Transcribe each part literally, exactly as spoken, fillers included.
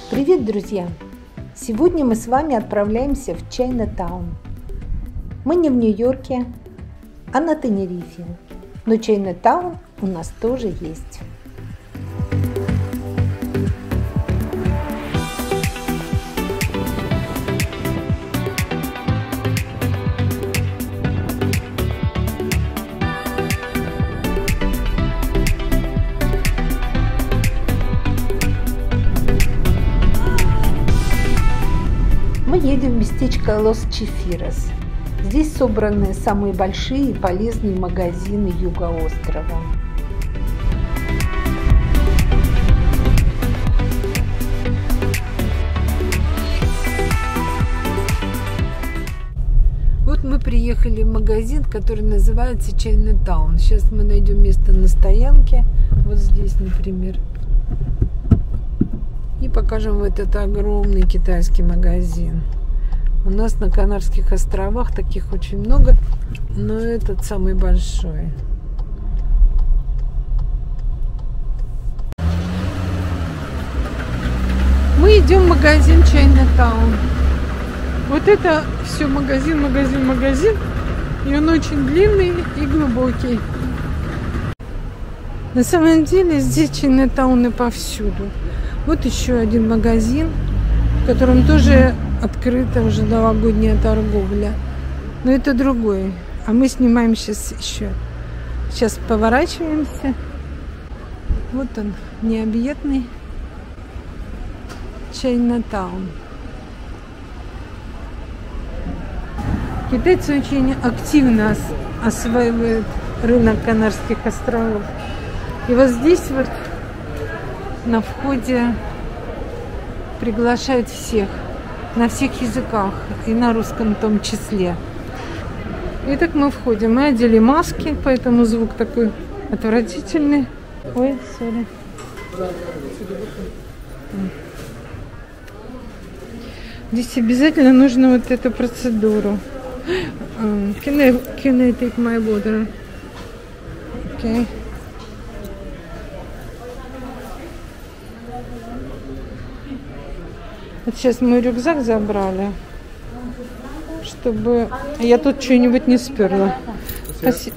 Привет, друзья! Сегодня мы с вами отправляемся в Чайна-таун. Мы не в Нью-Йорке, а на Тенерифе, но Чайна-таун у нас тоже есть. Мы едем в местечко Лос-Чифирос. Здесь собраны самые большие и полезные магазины юга острова. Вот мы приехали в магазин, который называется Чайна-таун. Сейчас мы найдем место на стоянке. Вот здесь, например. И покажем вот этот огромный китайский магазин. У нас на Канарских островах таких очень много, но этот самый большой. Мы идем в магазин Чайна-таун. Вот это все магазин, магазин, магазин. И он очень длинный и глубокий. На самом деле здесь Чайна-тауны повсюду. Вот еще один магазин, в котором тоже открыта уже новогодняя торговля. Но это другой. А мы снимаем сейчас еще. Сейчас поворачиваемся. Вот он, необъятный Чайна-таун. Китайцы очень активно осваивают рынок Канарских островов. И вот здесь вот на входе приглашают всех, на всех языках, и на русском в том числе. Итак, мы входим. Мы одели маски, поэтому звук такой отвратительный. Ой, сори. Здесь обязательно нужно вот эту процедуру. Can I, can I take my water? Okay. Вот сейчас мой рюкзак забрали, чтобы я тут что-нибудь не сперла. Спасибо.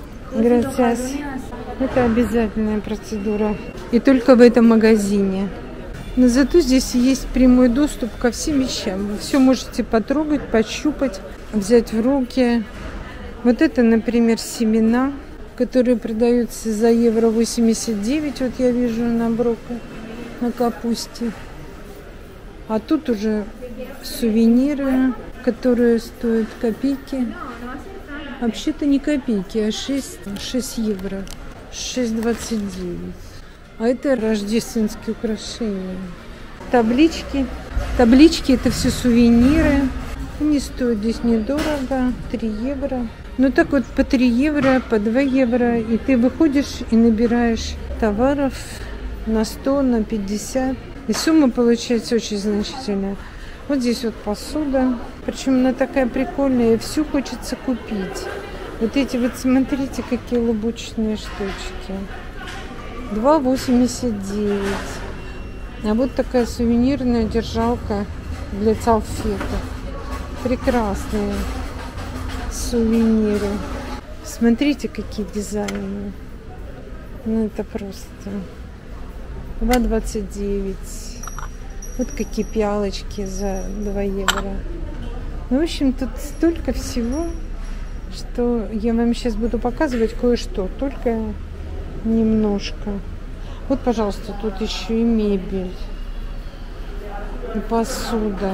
Это обязательная процедура. И только в этом магазине. Но зато здесь есть прямой доступ ко всем вещам. Вы все можете потрогать, пощупать, взять в руки. Вот это, например, семена, которые продаются за евро восемьдесят девять. Вот я вижу на броко, на капусте. А тут уже сувениры, которые стоят копейки. Вообще-то не копейки, а шесть евро. шесть двадцать девять. А это рождественские украшения. Таблички. Таблички — это все сувениры. Они стоят здесь недорого. три евро. Ну так вот по три евро, по два евро. И ты выходишь и набираешь товаров на сто, на пятьдесят. И сумма получается очень значительная. Вот здесь вот посуда. Причем она такая прикольная. И всю хочется купить. Вот эти вот, смотрите, какие лубочные штучки. два восемьдесят девять. А вот такая сувенирная держалка для салфеток. Прекрасные сувениры. Смотрите, какие дизайны. Ну это просто... два двадцать девять. Вот какие пиалочки за два евро. Ну, в общем, тут столько всего, что я вам сейчас буду показывать кое-что, только немножко. Вот, пожалуйста, тут еще и мебель, и посуда.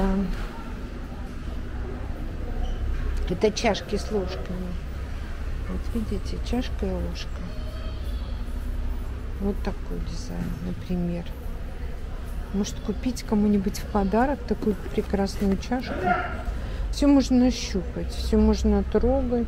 Это чашки с ложками. Вот видите, чашка и ложка. Вот такой дизайн, например. Может купить кому-нибудь в подарок такую прекрасную чашку. Все можно щупать, все можно трогать.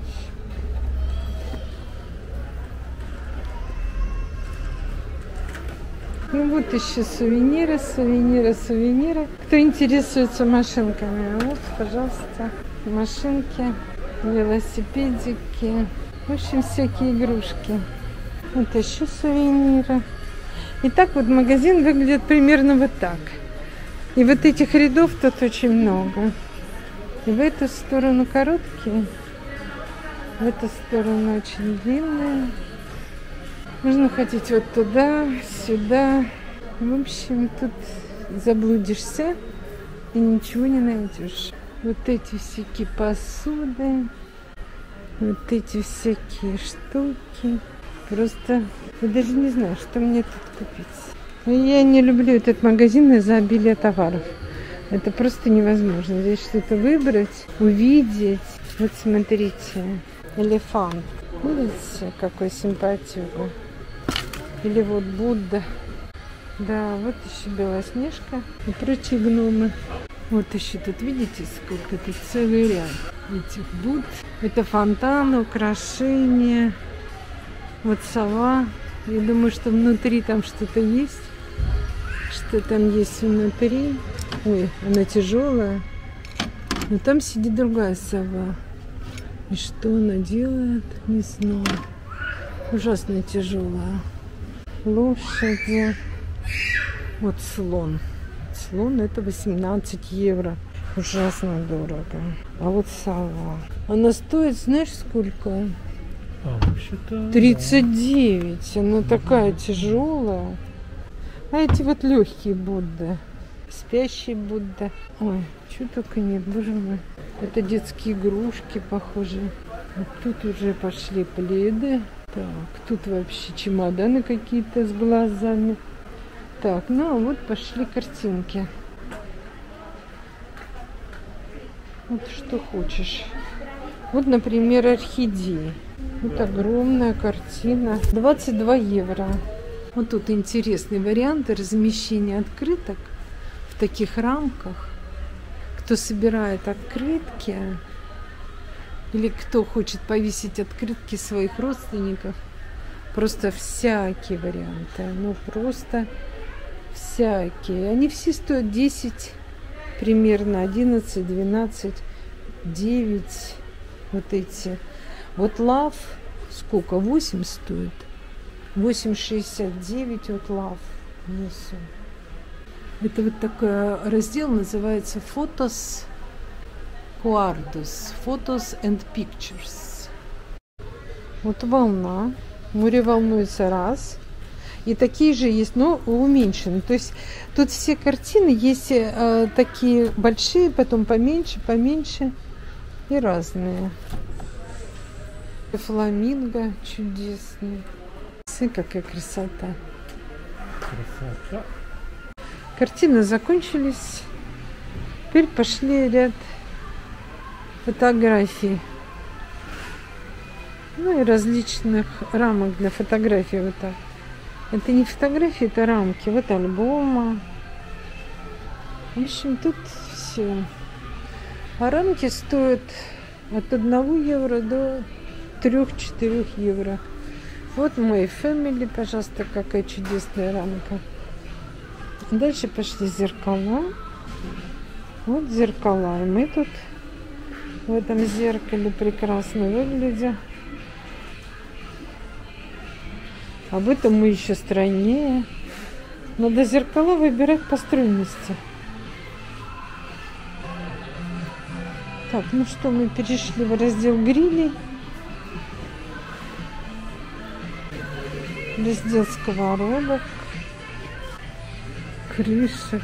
Ну вот еще сувениры, сувениры, сувениры. Кто интересуется машинками, вот, пожалуйста, машинки, велосипедики. В общем, всякие игрушки. Вот еще сувениры. И так вот магазин выглядит примерно вот так. И вот этих рядов тут очень много. И в эту сторону короткие, в эту сторону очень длинные. Можно ходить вот туда, сюда. В общем, тут заблудишься и ничего не найдешь. Вот эти всякие посуды, вот эти всякие штуки. Просто я даже не знаю, что мне тут купить. Я не люблю этот магазин из-за обилия товаров. Это просто невозможно. Здесь что-то выбрать, увидеть. Вот смотрите, элефант. Видите, какой симпатюга. Или вот Будда. Да, вот еще Белоснежка и прочие гномы. Вот еще тут, видите, сколько тут целый ряд этих Будд. Это фонтаны, украшения. Вот сова. Я думаю, что внутри там что-то есть. Что там есть внутри. Ой, она тяжелая. Но там сидит другая сова. И что она делает, не знаю. Ужасно тяжелая. Лошади. Вот слон. Слон это восемнадцать евро. Ужасно дорого. А вот сова. Она стоит, знаешь, сколько? А, вообще-то... тридцать девять. Она такая тяжелая. А эти вот легкие Будды. Спящий Будда. Ой, чего только нет, боже мой. Это детские игрушки, похоже. Вот тут уже пошли пледы. Так, тут вообще чемоданы какие-то с глазами. Так, ну а вот пошли картинки. Вот что хочешь. Вот, например, орхидеи. Вот огромная картина. двадцать два евро. Вот тут интересные варианты размещения открыток в таких рамках. Кто собирает открытки или кто хочет повесить открытки своих родственников. Просто всякие варианты. Ну, просто всякие. Они все стоят десять, примерно одиннадцать, двенадцать, девять. Вот эти. Вот лав сколько? восемь стоит. восемь шестьдесят девять вот лав внизу. Это вот такой раздел называется Photos Quartus. Photos and Pictures. Вот волна. Море волнуется раз. И такие же есть, но уменьшены. То есть тут все картины есть э, такие большие, потом поменьше, поменьше и разные. Фламинго чудесный. Смотри, какая красота. Красота. Картины закончились. Теперь пошли ряд фотографий. Ну и различных рамок для фотографий. Вот так. Это не фотографии, это рамки. Вот альбома. В общем, тут все. А рамки стоят от одного евро до трёх-четырёх евро. Вот мой Family, пожалуйста, какая чудесная рамка. Дальше пошли зеркала. Вот зеркала. И мы тут в этом зеркале прекрасно выглядим. Об этом мы еще стройнее. Надо зеркала выбирать по стройности. Так, ну что, мы перешли в раздел грилей. Раздел сковородок, крышек.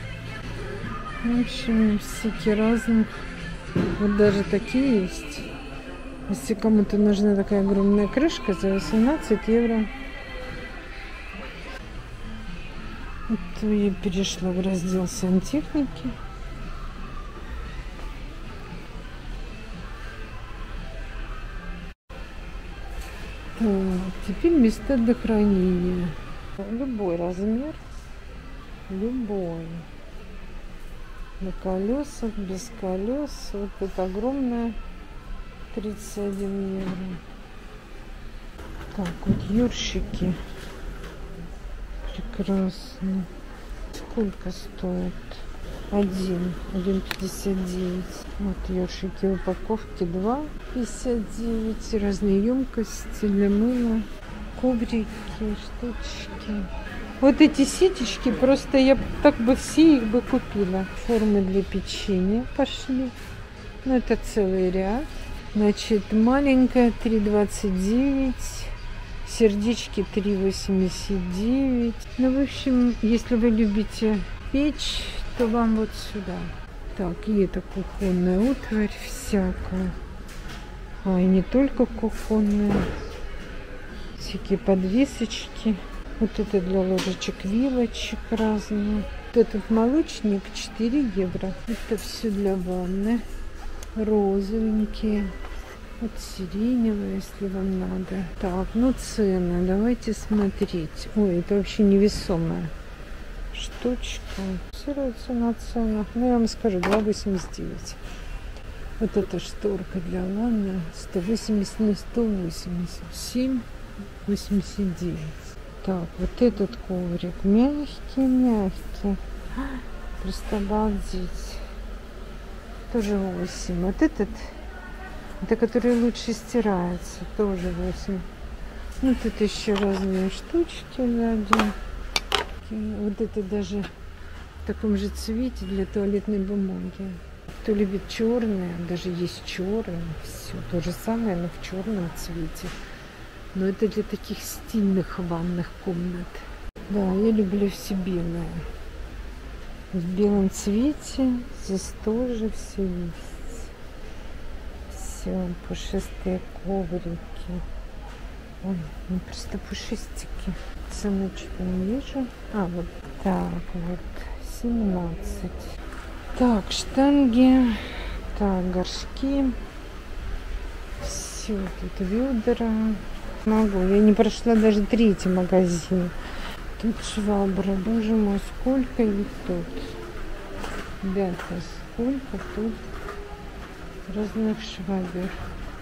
В общем, всякие разные. Вот даже такие есть. Если кому-то нужна такая огромная крышка за восемнадцать евро. Вот я перешла в раздел сантехники. Так, теперь места для хранения. Любой размер. Любой. На колесах, без колес. Вот это огромное. тридцать один евро. Так, вот ёршики. Прекрасно. Сколько стоит? Один. Один пятьдесят девять. Вот ёршики в упаковке. Два пятьдесят девять. Разные емкости для мыла. Коврики, штучки. Вот эти ситечки, просто я так бы все их бы купила. Формы для печенья пошли. Ну, это целый ряд. Значит, маленькая три двадцать девять. Сердечки три восемьдесят девять. Ну, в общем, если вы любите печь, то вам вот сюда. Так, и это кухонная утварь всякая. А, и не только кухонная. Всякие подвесочки. Вот это для ложечек, вилочек разные. Вот этот молочник четыре евро. Это все для ванны. Розовенькие. Вот сиреневые, если вам надо. Так, ну цены. Давайте смотреть. Ой, это вообще невесомая штучка. Фиксируется на ценах. Ну, я вам скажу, два восемьдесят девять. Вот эта шторка для ванны сто восемьдесят на сто восемьдесят. семь восемьдесят девять. Так, вот этот коврик мягкий, мягкий. Просто обалдеть. Тоже восемь. Вот этот, это который лучше стирается, тоже восемь. Ну, тут еще разные штучки сзади. Вот это даже в таком же цвете для туалетной бумаги. Кто любит черное, даже есть черное, все то же самое, но в черном цвете. Но это для таких стильных ванных комнат. Да, я люблю все белое. В белом цвете здесь тоже все есть. Все, пушистые коврики. Ой, ну просто пушистики. Ценочку не вижу. А, вот так вот. семнадцать. Так, штанги. Так, горшки. Все, тут ведра. Могу. Я не прошла даже третий магазин. Тут швабра. Боже мой, сколько их тут. Ребята, сколько тут разных швабер.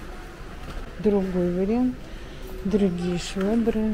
Другой вариант. Другие швабры.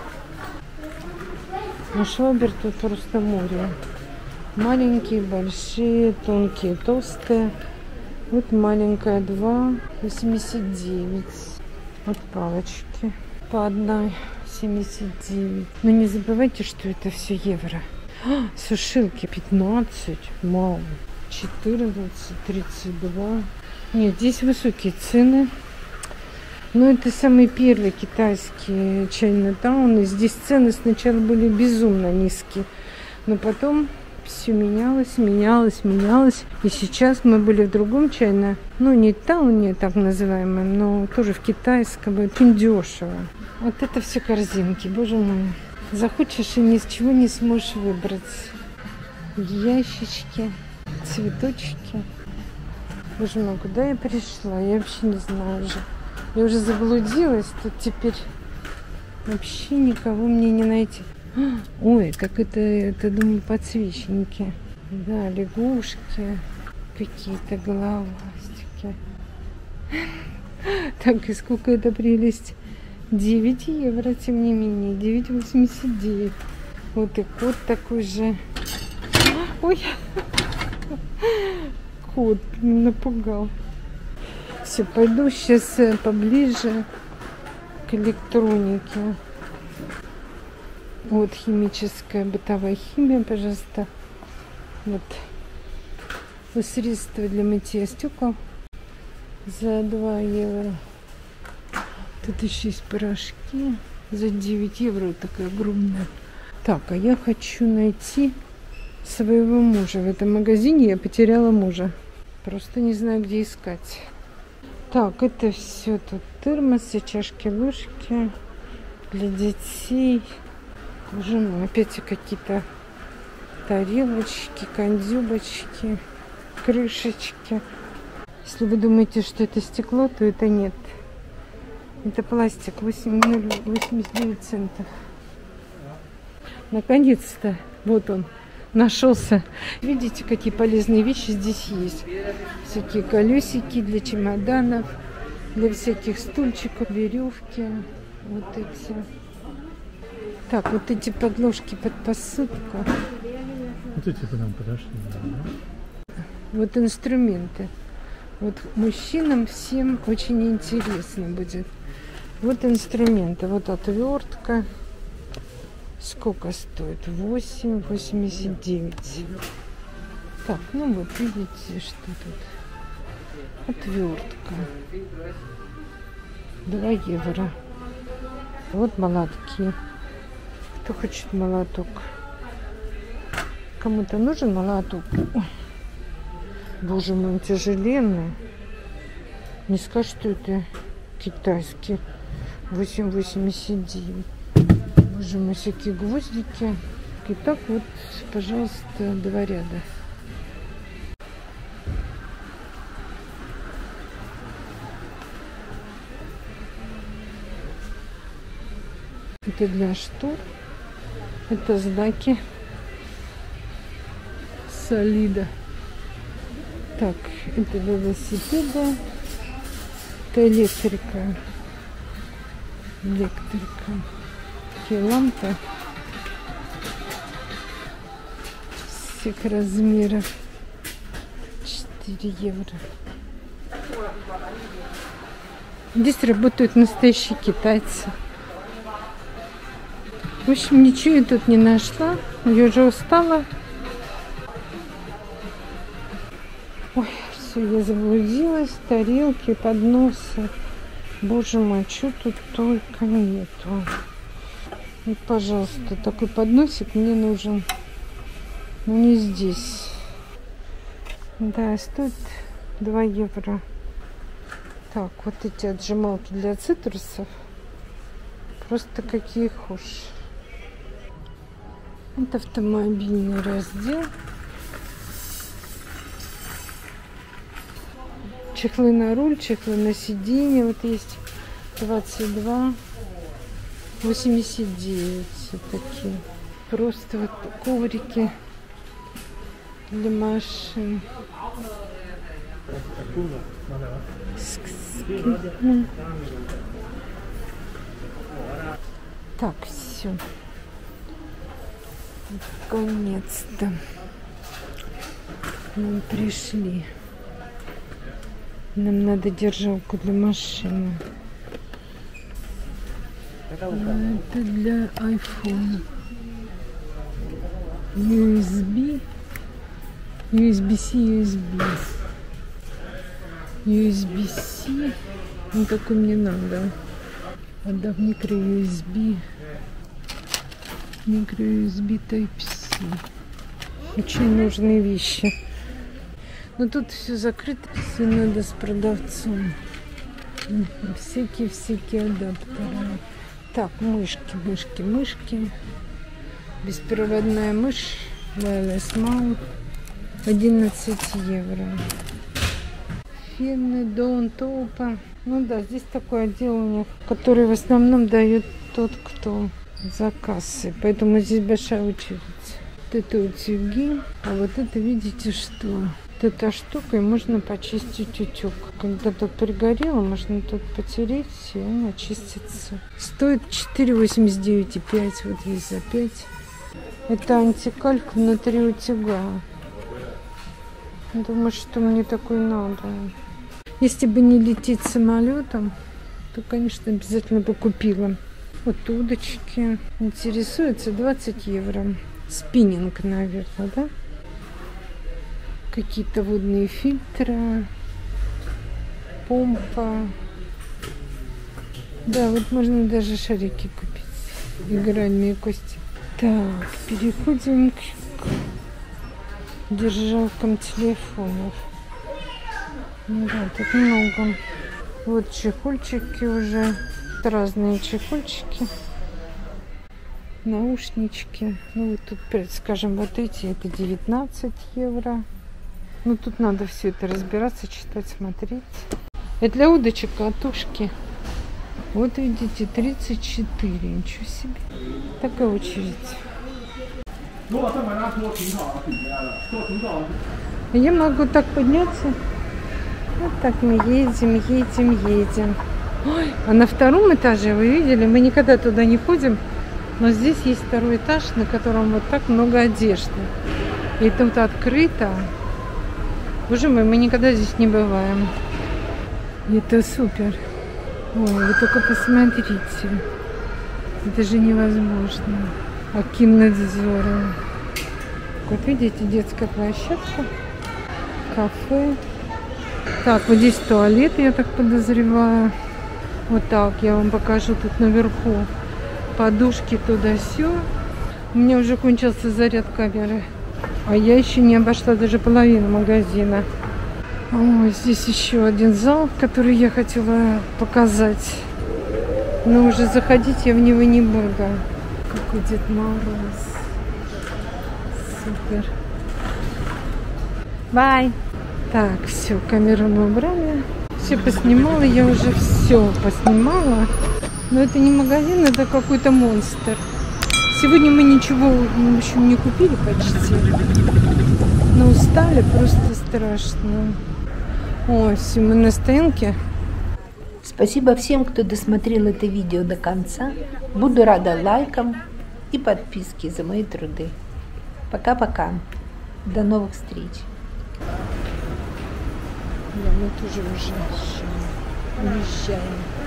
Но швабер тут просто море. Маленькие, большие, тонкие, толстые. Вот маленькая два восемьдесят девять. Вот палочки по одной семьдесят девять. Но не забывайте, что это все евро. А, сушилки пятнадцать. Мало. четырнадцать, тридцать два. Нет, здесь высокие цены. Но это самый первый китайский Чайнатаун. И здесь цены сначала были безумно низкие. Но потом все менялось, менялось, менялось. И сейчас мы были в другом Чайна, ну не тауне так называемом, но тоже в китайском. Очень дешево. Вот это все корзинки, боже мой. Захочешь и ни с чего не сможешь выбрать. Ящички, цветочки. Боже мой, куда я пришла? Я вообще не знаю уже. Я уже заблудилась. Тут теперь вообще никого мне не найти. Ой, так это, это, думаю, подсвечники. Да, лягушки, какие-то головастики. Так, и сколько это прелесть? девять евро, тем не менее. девять восемьдесят девять. Вот и кот такой же. Ой, кот напугал. Все, пойду сейчас поближе к электронике. Вот химическая бытовая химия, пожалуйста. Вот. Вот средства для мытья стекол за два евро. Тут еще есть порошки за девять евро. Такая огромная. Так, а я хочу найти своего мужа. В этом магазине я потеряла мужа. Просто не знаю, где искать. Так, это все тут термосы, чашки, ложки для детей. Боже мой, опять какие-то тарелочки, кондюбочки, крышечки. Если вы думаете, что это стекло, то это нет. Это пластик, восемьдесят девять центов. Наконец-то, вот он, нашелся. Видите, какие полезные вещи здесь есть. Всякие колесики для чемоданов, для всяких стульчиков, веревки, вот эти. Так, вот эти подложки под посудку. Вот эти к нам подошли. Да? Вот инструменты. Вот мужчинам всем очень интересно будет. Вот инструменты. Вот отвертка. Сколько стоит? восемь восемьдесят девять. Так, ну вот видите, что тут. Отвертка. два евро. Вот молотки. Кто хочет молоток? Кому-то нужен молоток? Ой. Боже мой, он тяжеленный. Не скажу, что это китайский. восемь восемьдесят девять. Боже мой, всякие гвоздики. И так вот, пожалуйста, два ряда. Это для штор. Это знаки солида. Так, это велосипеды. Это электрика. Электрика. Такие лампы. Всех размеров. четыре евро. Здесь работают настоящие китайцы. В общем, ничего я тут не нашла. Я уже устала. Ой, все, я заблудилась. Тарелки, подносы. Боже мой, что тут только нету. И, пожалуйста, такой подносик мне нужен. Но не здесь. Да, стоит два евро. Так, вот эти отжималки для цитрусов. Просто какие хошь. Это автомобильный раздел. Чехлы на руль, чехлы на сиденье. Вот есть двадцать два восемьдесят девять. Вот такие. Просто вот коврики для машин. Так, все. Наконец-то мы пришли. Нам надо держалку для машины. Это для айфона. ю эс би. ю эс би-C, ю эс би. ю эс би-C. Ну, такой мне надо. А да, микро ю эс би. Микро ю эс би Type-C. Очень нужные вещи. Но тут все закрыто. Все надо с продавцом. Всякие-всякие адаптеры. Так, мышки, мышки, мышки. Беспроводная мышь. Wireless Mount. одиннадцать евро. Фены, Дон, Топа. Ну да, здесь такой отдел у них, который в основном дает тот, кто за кассой. Поэтому здесь большая очередь. Вот это утюги. А вот это, видите, что? Вот эта штука, и можно почистить утюг. Когда тут пригорело, можно тут потереть, и он очистится. Стоит четыре восемьдесят девять и пять. Вот есть за пять. Это антикальк внутри утюга. Думаю, что мне такой надо. Если бы не лететь самолетом, то, конечно, обязательно бы купила. Вот удочки. Интересуется двадцать евро. Спиннинг, наверное, да? Какие-то водные фильтры. Помпа. Да, вот можно даже шарики купить. Игральные кости. Так, переходим к держалкам телефонов. Да, тут много. Вот чехольчики уже. Разные чехольчики. Наушнички. Ну вот тут, скажем, вот эти, это девятнадцать евро. Ну тут надо все это разбираться, читать, смотреть. Это для удочек катушки. Вот видите, тридцать четыре. Ничего себе. Такая очередь. Я могу так подняться. Вот так мы едем, едем, едем. Ой, а на втором этаже, вы видели, мы никогда туда не ходим, но здесь есть второй этаж, на котором вот так много одежды. И тут открыто. Боже мой, мы никогда здесь не бываем. Это супер. Ой, вы только посмотрите. Это же невозможно. Акимнадзора. Как видите, детская площадка, кафе. Так, вот здесь туалет, я так подозреваю. Вот так, я вам покажу тут наверху. Подушки туда-сё. У меня уже кончился заряд камеры. А я еще не обошла даже половину магазина. О, здесь еще один зал, который я хотела показать. Но уже заходить я в него не буду. Какой Дед Мороз. Супер. Бай. Так, все, камеру мы убрали. Все поснимала, я уже все поснимала. Но это не магазин, это какой-то монстр. Сегодня мы ничего, в общем, не купили почти. Но устали, просто страшно. Ой, все, мы на стоянке. Спасибо всем, кто досмотрел это видео до конца. Буду рада лайкам и подписке за мои труды. Пока-пока. До новых встреч. Да, мы тоже уже уезжаем.